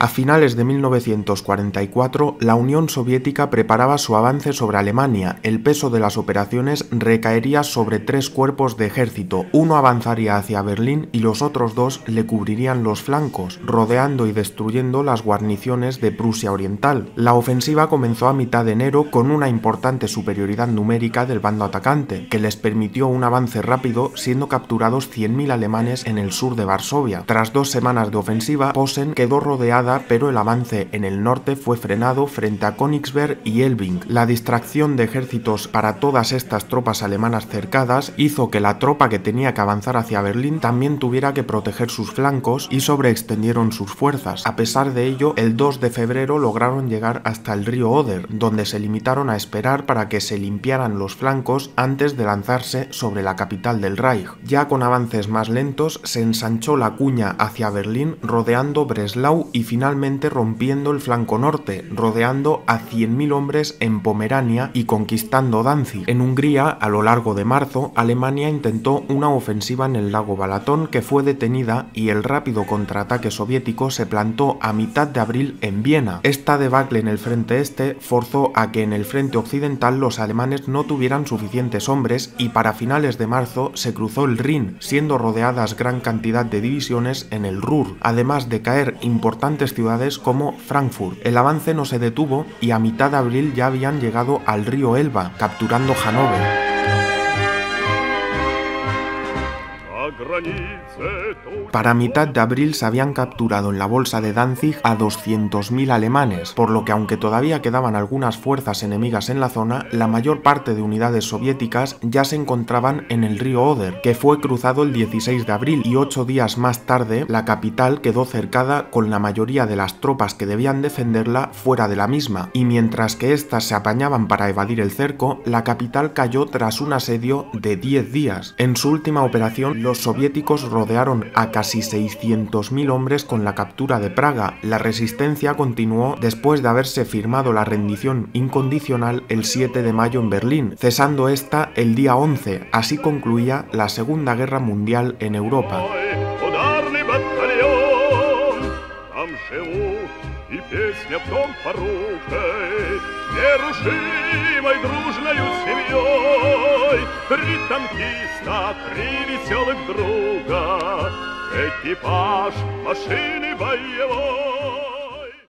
A finales de 1944, la Unión Soviética preparaba su avance sobre Alemania. El peso de las operaciones recaería sobre 3 cuerpos de ejército. Uno avanzaría hacia Berlín y los otros 2 le cubrirían los flancos, rodeando y destruyendo las guarniciones de Prusia Oriental. La ofensiva comenzó a mitad de enero con una importante superioridad numérica del bando atacante, que les permitió un avance rápido, siendo capturados 100.000 alemanes en el sur de Varsovia. Tras 2 semanas de ofensiva, Posen quedó rodeada, pero el avance en el norte fue frenado frente a Königsberg y Elbing. La distracción de ejércitos para todas estas tropas alemanas cercadas hizo que la tropa que tenía que avanzar hacia Berlín también tuviera que proteger sus flancos y sobreextendieron sus fuerzas. A pesar de ello, el 2 de febrero lograron llegar hasta el río Oder, donde se limitaron a esperar para que se limpiaran los flancos antes de lanzarse sobre la capital del Reich. Ya con avances más lentos, se ensanchó la cuña hacia Berlín, rodeando Breslau y finalmente rompiendo el flanco norte, rodeando a 100.000 hombres en Pomerania y conquistando Danzig. En Hungría, a lo largo de marzo, Alemania intentó una ofensiva en el lago Balatón que fue detenida y el rápido contraataque soviético se plantó a mitad de abril en Viena. Esta debacle en el frente este forzó a que en el frente occidental los alemanes no tuvieran suficientes hombres y para finales de marzo se cruzó el Rin, siendo rodeadas gran cantidad de divisiones en el Ruhr, además de caer importantes ciudades como Frankfurt. El avance no se detuvo y a mitad de abril ya habían llegado al río Elba, capturando Hannover. Para mitad de abril se habían capturado en la bolsa de Danzig a 200.000 alemanes, por lo que aunque todavía quedaban algunas fuerzas enemigas en la zona, la mayor parte de unidades soviéticas ya se encontraban en el río Oder, que fue cruzado el 16 de abril y 8 días más tarde la capital quedó cercada con la mayoría de las tropas que debían defenderla fuera de la misma, y mientras que éstas se apañaban para evadir el cerco, la capital cayó tras un asedio de 10 días. En su última operación, los soviéticos rodearon a casi 600.000 hombres con la captura de Praga. La resistencia continuó después de haberse firmado la rendición incondicional el 7 de mayo en Berlín, cesando esta el día 11. Así concluía la Segunda Guerra Mundial en Europa. Песня в том порукой, нерушимой дружною семьей. 3 танкиста, 3 веселых друга, экипаж машины боевой.